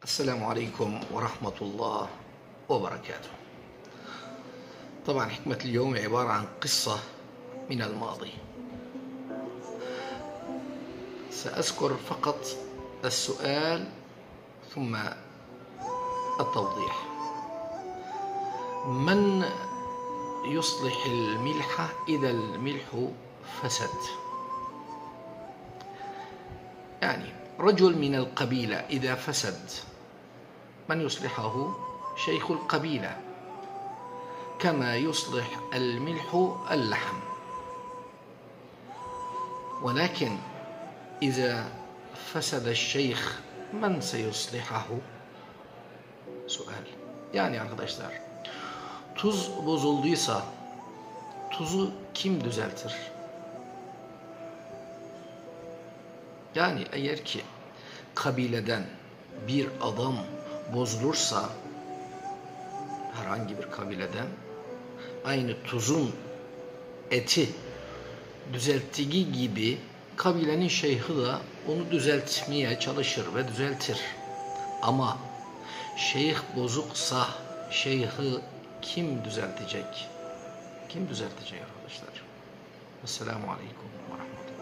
السلام عليكم ورحمة الله وبركاته. طبعا حكمة اليوم عبارة عن قصة من الماضي. سأذكر فقط السؤال ثم التوضيح. من يصلح الملح إذا الملح فسد؟ يعني رجل من القبيلة إذا فسد من يصلحه؟ شيخ القبيلة، كما يصلح الملح اللحم. ولكن إذا فسد الشيخ من سيصلحه؟ Sual. Yani arkadaşlar, tuz bozulduysa tuzu kim düzeltir? Yani eğer ki kabileden bir adam bozulursa, herhangi bir kabileden, aynı tuzun eti düzelttiği gibi kabilenin şeyhi de onu düzeltmeye çalışır ve düzeltir. Ama şeyh bozuksa şeyhi kim düzeltecek? Kim düzeltecek arkadaşlar? Esselamu Aleyküm ve Rahmetullah.